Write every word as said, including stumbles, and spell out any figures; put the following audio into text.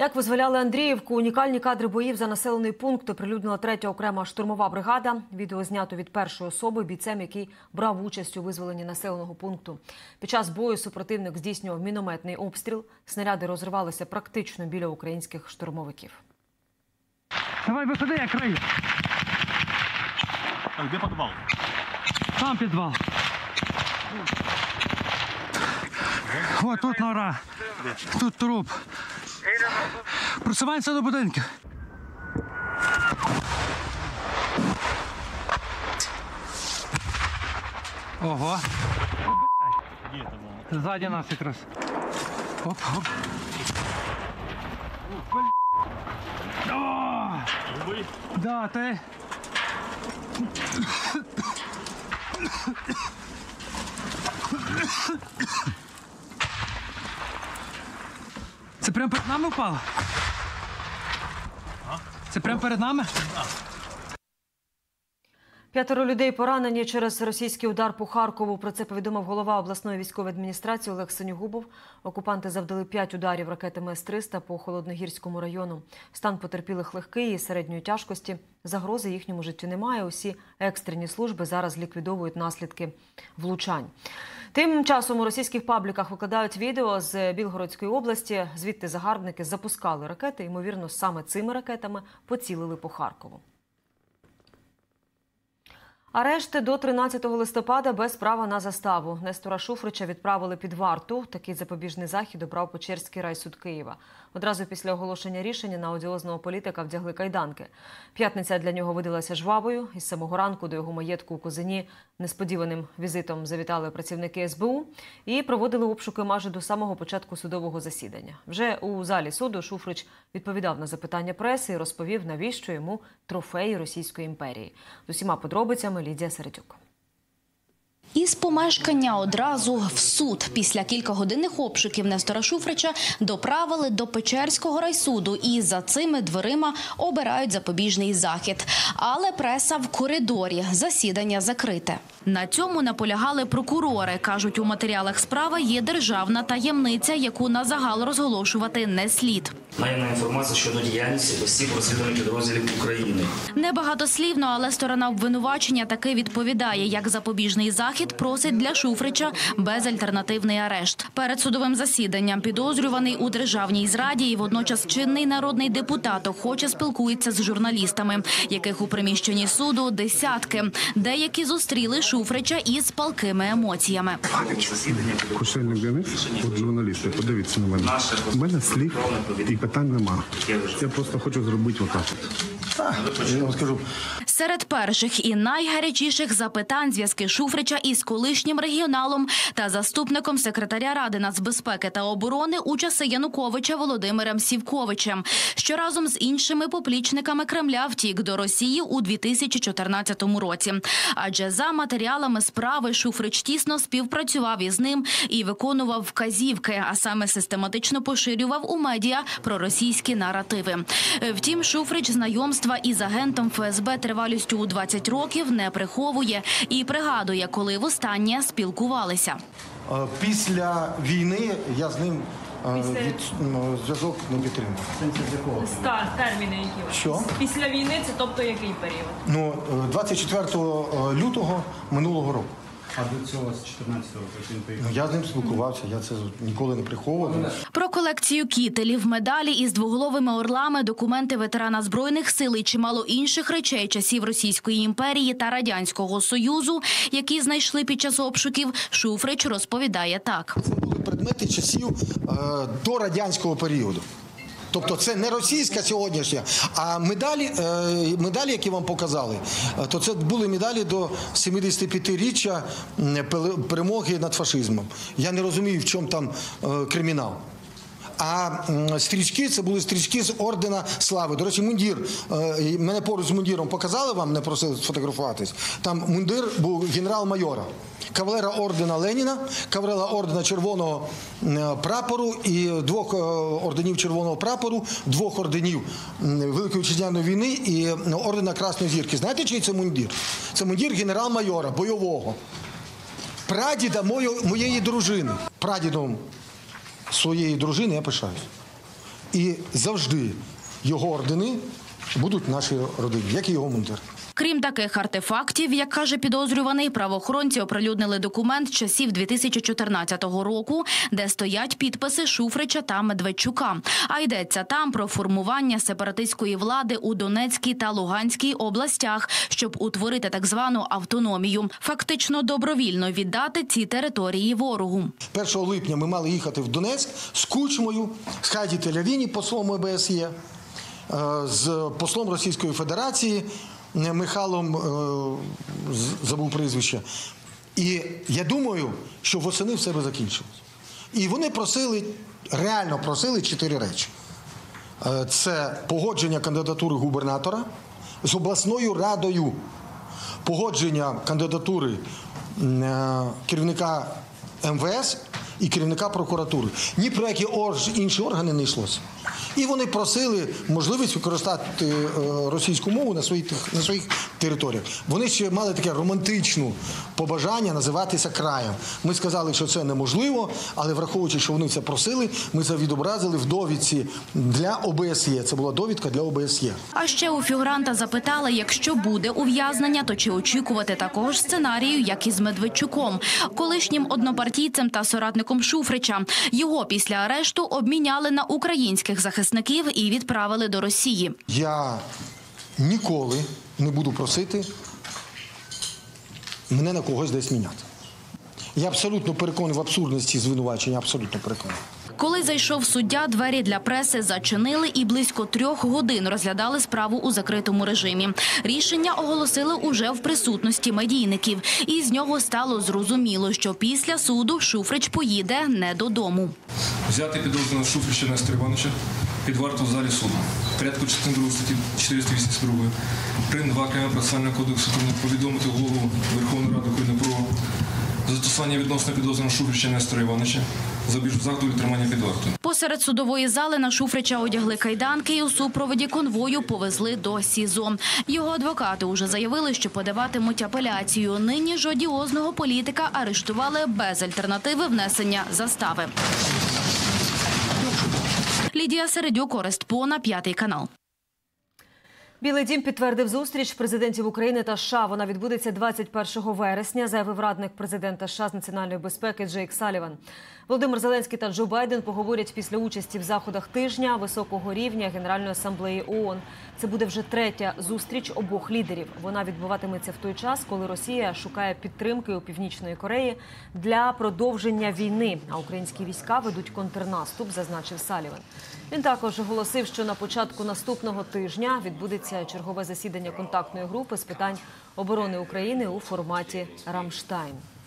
Як визволяли Андріївку, унікальні кадри боїв за населений пункт оприлюднила третя окрема штурмова бригада. Відео знято від першої особи бійцем, який брав участь у визволенні населеного пункту. Під час бою супротивник здійснював мінометний обстріл. Снаряди розривалися практично біля українських штурмовиків. Давай, виходи, я крию. А де підвал? Там підвал. О, тут нора. Тут труп. Просуваємося до будинків. Ого. Ззаді нас якраз. Оп, оп. О! Да, ти. Це прямо перед нами впало? Це прямо перед нами? П'ятеро людей поранені через російський удар по Харкову. Про це повідомив голова обласної військової адміністрації Олег Синьогубов. Окупанти завдали п'ять ударів ракетами С триста по Холодногірському району. Стан потерпілих легкий і середньої тяжкості. Загрози їхньому життю немає. Усі екстрені служби зараз ліквідовують наслідки влучань. Тим часом у російських пабліках викладають відео з Білгородської області. Звідти загарбники запускали ракети. Ймовірно, саме цими ракетами поцілили по Харкову. Арешти до тринадцятого листопада без права на заставу. Нестора Шуфрича відправили під варту. Такий запобіжний захід обрав Печерський райсуд Києва. Одразу після оголошення рішення на одіозного політика вдягли кайданки. П'ятниця для нього видалася жвавою. Із самого ранку до його маєтку у Козині несподіваним візитом завітали працівники С Б У і проводили обшуки майже до самого початку судового засідання. Вже у залі суду Шуфрич відповідав на запитання преси і розповів, навіщо йому трофеї Російської імперії. З усіма подробицями Лідія Середюк. Із помешкання одразу в суд. Після кількагодинних обшуків Нестора Шуфрича доправили до Печерського райсуду і за цими дверима обирають запобіжний захід. Але преса в коридорі, засідання закрите. На цьому наполягали прокурори. Кажуть, у матеріалах справи є державна таємниця, яку на загал розголошувати не слід. Наявна інформація щодо діяльності осіб розвідувальних підрозділів України. Небагатослівно, але сторона обвинувачення таки відповідає, як запобіжний захід просить для Шуфрича безальтернативний арешт. Перед судовим засіданням підозрюваний у державній зраді і водночас чинний народний депутат охоче спілкується з журналістами, яких у приміщенні суду десятки. Деякі зустріли Шуфрича із палкими емоціями. Кошельник Денис, от журналісти, подивіться на мене. У мене слів і питань нема. Я просто хочу зробити отак. Я вам скажу. Серед перших і найгарячіших запитань зв'язки Шуфрича із колишнім регіоналом та заступником секретаря Ради нацбезпеки та оборони у часи Януковича Володимиром Сівковичем, що разом з іншими поплічниками Кремля втік до Росії у дві тисячі чотирнадцятому році. Адже за матеріалами справи Шуфрич тісно співпрацював із ним і виконував вказівки, а саме систематично поширював у медіа проросійські наративи. Втім, Шуфрич знайомства із агентом Ф С Б тривалістю у двадцять років не приховує і пригадує, коли востаннє спілкувалися. Після війни я з ним від, ну, зв'язок не підтримував. Терміни які? Що? Після війни це тобто який період? Ну, двадцять четвертого лютого минулого року. А до цього з чотирнадцятого року? Ну, я з ним спілкувався, я це ніколи не приховував. Про колекцію кітелів, медалі із двоголовими орлами, документи ветерана Збройних сил і чимало інших речей часів Російської імперії та Радянського Союзу, які знайшли під час обшуків, Шуфрич розповідає так. Це були предмети часів е, до радянського періоду. Тобто це не російська сьогоднішня, а медалі, медалі, які вам показали, то це були медалі до сімдесятип'ятиріччя перемоги над фашизмом. Я не розумію, в чому там кримінал. А стрічки – це були стрічки з ордена слави. До речі, мундір, мене поруч з мундіром показали вам, не просили сфотографуватись. Там мундир був генерал-майора. Кавалера ордена Леніна, кавалера ордена Червоного прапору і двох орденів Червоного прапору, двох орденів Великої Вітчизняної війни і ордена Красної Зірки. Знаєте, чий це мундір? Це мундір генерал-майора, бойового. Прадіда моєї дружини. Прадідом своєї дружини я пишаюсь. І завжди його ордени будуть в нашій родині, як і його мундир. Крім таких артефактів, як каже підозрюваний, правоохоронці оприлюднили документ часів дві тисячі чотирнадцятого року, де стоять підписи Шуфрича та Медведчука. А йдеться там про формування сепаратистської влади у Донецькій та Луганській областях, щоб утворити так звану автономію. Фактично добровільно віддати ці території ворогу. першого липня ми мали їхати в Донецьк з Кучмою, з Хаді Тель-Авіні, послом О Б С Є, з послом Російської Федерації Михайлом, забув прізвище. І я думаю, що восени все би закінчилось. І вони просили, реально просили чотири речі. Це погодження кандидатури губернатора з обласною радою, погодження кандидатури керівника Ем Ве Ес і керівника прокуратури. Ні про які інші органи не йшлося. І вони просили можливість використати російську мову на своїх, на своїх територіях. Вони ще мали таке романтичне побажання називатися краєм. Ми сказали, що це неможливо, але враховуючи, що вони це просили, ми це відобразили в довідці для О Б С Є. Це була довідка для О Б С Є. А ще у фігуранта запитали, якщо буде ув'язнення, то чи очікувати такого ж сценарію, як і з Медведчуком, колишнім однопартійцем та соратником Шуфрича. Його після арешту обміняли на українських захисників і відправили до Росії. Я ніколи не буду просити мене на когось десь міняти. Я абсолютно переконаний в абсурдності звинувачення, абсолютно переконаний. Коли зайшов суддя, двері для преси зачинили і близько трьох годин розглядали справу у закритому режимі. Рішення оголосили уже в присутності медійників. І з нього стало зрозуміло, що після суду Шуфрич поїде не додому. Взяти підозрюваного Шуфрича Нестора Івановича під варту в залі суду. В порядку частини другої статті чотириста вісімдесят два прим. два Кримінального процесуального кодексу повідомити голову Верховної Ради України про застосування відносно підозрюваного Шуфрича Нестора Івановича запобіжного заходу тримання під вартою. Посеред судової зали на Шуфрича одягли кайданки і у супроводі конвою повезли до СІЗО. Його адвокати уже заявили, що подаватимуть апеляцію. Нині ж одіозного політика арештували без альтернативи внесення застави. Лідія Середюк, Орест Пона, П'ятий канал. Білий дім підтвердив зустріч президентів України та США. Вона відбудеться двадцять першого вересня, заявив радник президента США з національної безпеки Джейк Саліван. Володимир Зеленський та Джо Байден поговорять після участі в заходах тижня високого рівня Генеральної асамблеї О О Н. Це буде вже третя зустріч обох лідерів. Вона відбуватиметься в той час, коли Росія шукає підтримки у Північної Кореї для продовження війни, а українські війська ведуть контрнаступ, зазначив Саліван. Він також оголосив, що на початку наступного тижня відбудеться чергове засідання контактної групи з питань оборони України у форматі «Рамштайн».